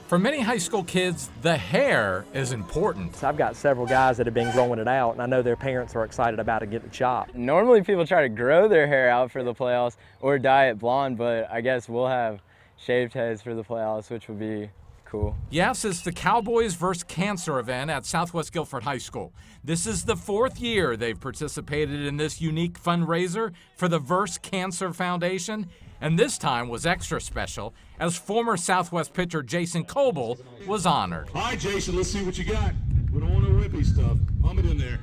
For many high school kids, the hair is important. So I've got several guys that have been growing it out, and I know their parents are excited about it getting chopped. Normally people try to grow their hair out for the playoffs or dye it blonde, but I guess we'll have shaved heads for the playoffs, which would be cool. Yes, it's the Cowboys vs. Cancer event at Southwest Guilford High School. This is the 4th year they've participated in this unique fundraiser for the vs. Cancer Foundation. And this time was extra special as former Southwest pitcher Jason Coble was honored. All right, Jason, let's see what you got. We don't want no whippy stuff. Hum it in there.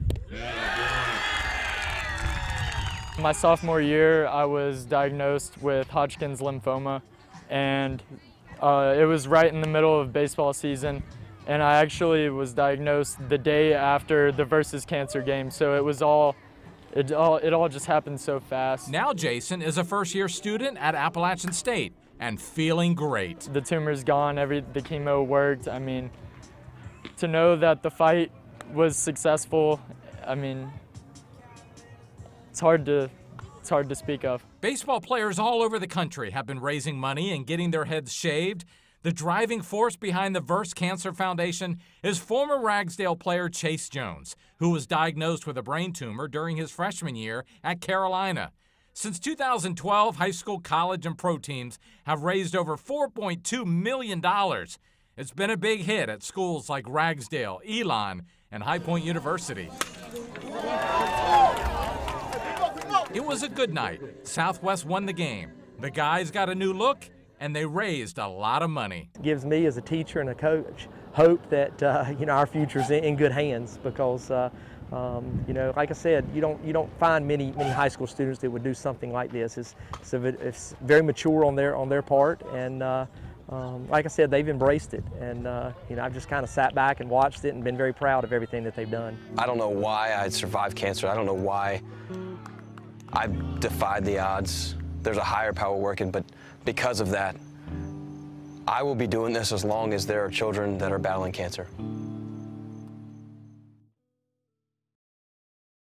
My sophomore year, I was diagnosed with Hodgkin's lymphoma, and it was right in the middle of baseball season, and I actually was diagnosed the day after the Versus Cancer game, so it all just happened so fast. Now Jason is a first-year student at Appalachian State and feeling great. The tumor's gone, the chemo worked. I mean, to know that the fight was successful, I mean, it's hard to speak of. Baseball players all over the country have been raising money and getting their heads shaved. The driving force behind the vs. Cancer Foundation is former Ragsdale player Chase Jones, who was diagnosed with a brain tumor during his freshman year at Carolina. Since 2012, high school, college, and pro teams have raised over $4.2 million. It's been a big hit at schools like Ragsdale, Elon, and High Point University. It was a good night. Southwest won the game. The guys got a new look, and they raised a lot of money. It gives me as a teacher and a coach hope that our future's in good hands, because like I said, you don't find many high school students that would do something like this. It's very mature on their part, and like I said, they've embraced it, and I've just kind of sat back and watched it and been very proud of everything that they've done. I don't know why I survived cancer. I don't know why I defied the odds. There's a higher power working, but because of that, I will be doing this as long as there are children that are battling cancer.